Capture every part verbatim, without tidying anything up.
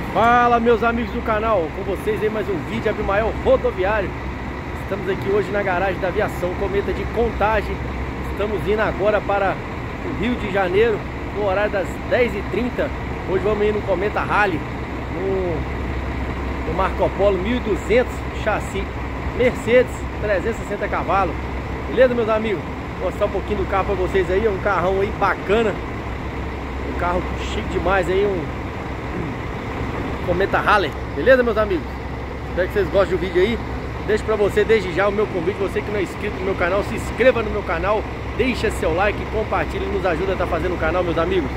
Fala, meus amigos do canal, com vocês aí mais um vídeo de Abimael Rodoviário. Estamos aqui hoje na garagem da aviação Cometa de Contagem. Estamos indo agora para o Rio de Janeiro no horário das dez e trinta. Hoje vamos ir no Cometa Rally, no, no Marco Polo mil e duzentos, chassi Mercedes, trezentos e sessenta cavalos. Beleza, meus amigos? Vou mostrar um pouquinho do carro para vocês aí. É um carrão aí bacana, um carro chique demais aí, um Cometa Rally, beleza, meus amigos? Espero que vocês gostem do vídeo aí. Deixo pra você desde já o meu convite. Você que não é inscrito no meu canal, se inscreva no meu canal, deixa seu like, compartilhe, nos ajuda a estar fazendo o canal, meus amigos.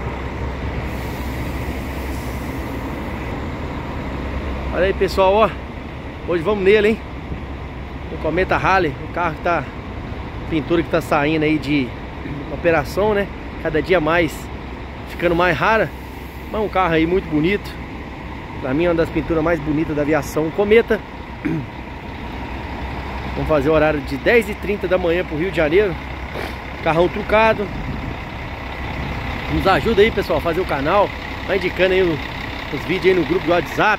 Olha aí, pessoal, ó, hoje vamos nele, hein? O Cometa Rally, o carro que tá, pintura que tá saindo aí de operação, né? Cada dia mais, ficando mais rara. Mas um carro aí muito bonito. Pra mim é uma das pinturas mais bonitas da aviação Cometa. Vamos fazer o horário de dez e trinta da manhã pro Rio de Janeiro. Carrão trucado. Nos ajuda aí, pessoal, a fazer o canal. Vai indicando aí o, os vídeos aí no grupo do WhatsApp.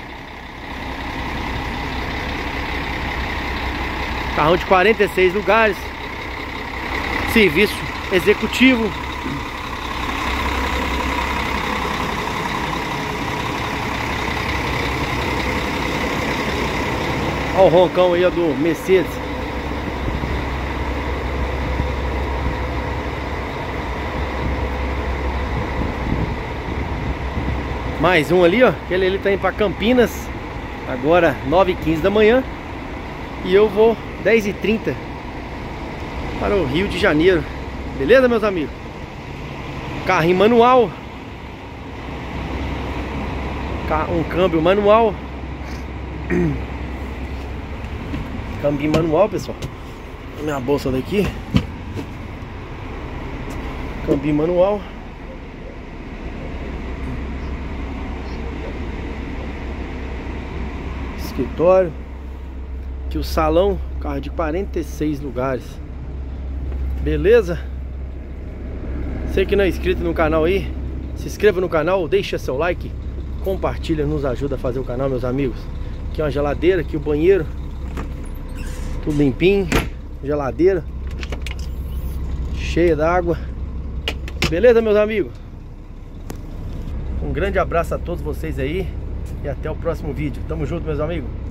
Carrão de quarenta e seis lugares. Serviço executivo. Olha o roncão aí, ó, do Mercedes. Mais um ali, ó. Aquele ali tá indo pra Campinas. Agora nove e quinze da manhã. E eu vou dez e trinta para o Rio de Janeiro. Beleza, meus amigos? Carrinho manual. Um câmbio manual. Câmbio manual, pessoal. Minha bolsa daqui. Câmbio manual. Escritório. Aqui o salão. Carro de quarenta e seis lugares. Beleza? Você que não é inscrito no canal aí, se inscreva no canal, deixa seu like, compartilha, nos ajuda a fazer o canal, meus amigos. Aqui é uma geladeira, aqui o banheiro. Tudo limpinho, geladeira cheia d'água. Beleza, meus amigos? Um grande abraço a todos vocês aí e até o próximo vídeo. Tamo junto, meus amigos.